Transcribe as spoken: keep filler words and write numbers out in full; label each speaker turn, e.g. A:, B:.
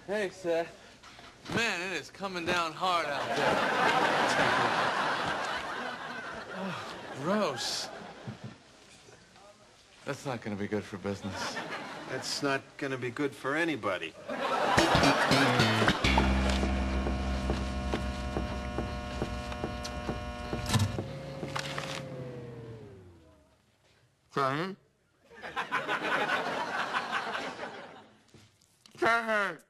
A: Hey, Seth. Man, it is coming down hard out there. Oh, gross. That's not going to be good for business.
B: That's not going to be good for anybody.
A: Crying? Crying.